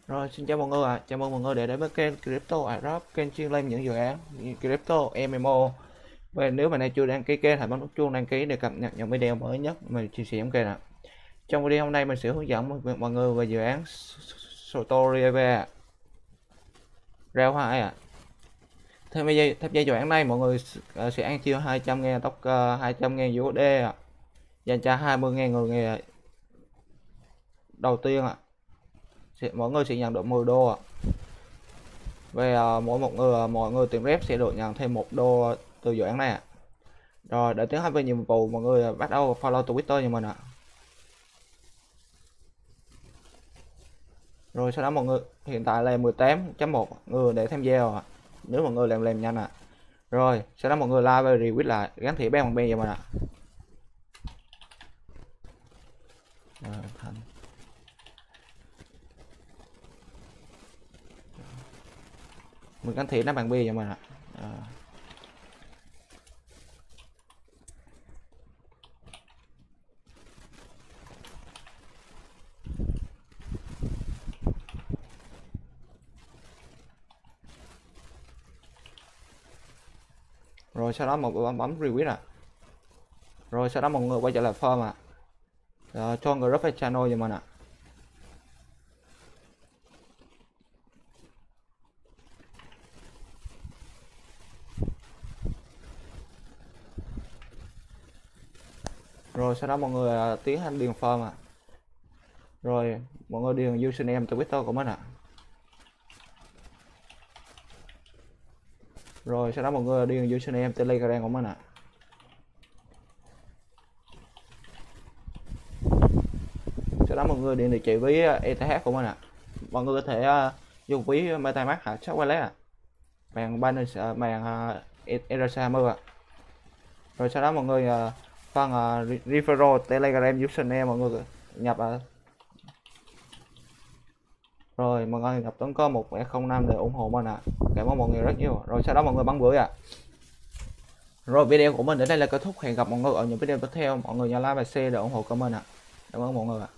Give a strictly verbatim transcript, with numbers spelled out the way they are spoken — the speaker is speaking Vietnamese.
Rồi, xin chào mọi người ạ. À. Chào mừng mọi người đã đến với kênh Crypto Arab, kênh chuyên lên những dự án Crypto em em o. Và nếu mà này chưa đăng ký kênh, hãy bấm nút chuông đăng ký để cập nhật những video mới nhất mình chia sẻ trong kênh ạ. À. Trong video hôm nay mình sẽ hướng dẫn mọi người về dự án Sotorive Rao hai ạ. À. Theo dây theo dây dự án này mọi người sẽ ăn chia hai trăm ngàn tóc hai trăm ngàn u ét đê ạ. À. Dành cho hai mươi ngàn người đầu tiên ạ. À. Sẽ, mọi người sẽ nhận được mười đô ạ. Về uh, mỗi một người mọi người tìm rep sẽ được nhận thêm một đô từ dự án này ạ. Rồi để tiến hành về nhiệm vụ, mọi người bắt đầu follow Twitter như mình ạ. Rồi sau đó mọi người hiện tại là mười tám chấm một người để tham gia ạ. Nếu mọi người làm làm nhanh ạ. Rồi sau đó mọi người like và retweet lại gắn thẻ ben bằng ben cho mình ạ. Rồi, thành mình gắn thẻ nó bằng bia cho mình ạ. À. Rồi sau đó một bấm bấm retweet ạ. Rồi sau đó mọi người quay trở lại form ạ. À, cho group và channel cho mình ạ. Rồi sau đó mọi người uh, tiến hành điền form ạ. Rồi mọi người điền username Twitter của mình ạ. Rồi sau đó mọi người điền username Telegram của mình ạ. Sau đó mọi người điền địa chỉ ví e tê hát của mình ạ. Mọi người có thể uh, dùng ví MetaMask hạ shop wallet ạ. Bằng Binance uh, bằng uh, rờ xê hai mươi ạ. Rồi sau đó mọi người uh, phần uh, referral Telegram username mọi người nhập uh, rồi mọi người nhập tấn có một không năm để ủng hộ mình ạ. Cảm ơn mọi người rất nhiều. Rồi sau đó mọi người bấm gửi ạ. Rồi video của mình đến đây là kết thúc. Hẹn gặp mọi người ở những video tiếp theo. Mọi người nhớ like và share để ủng hộ của mình ạ. Cảm ơn mọi người ạ.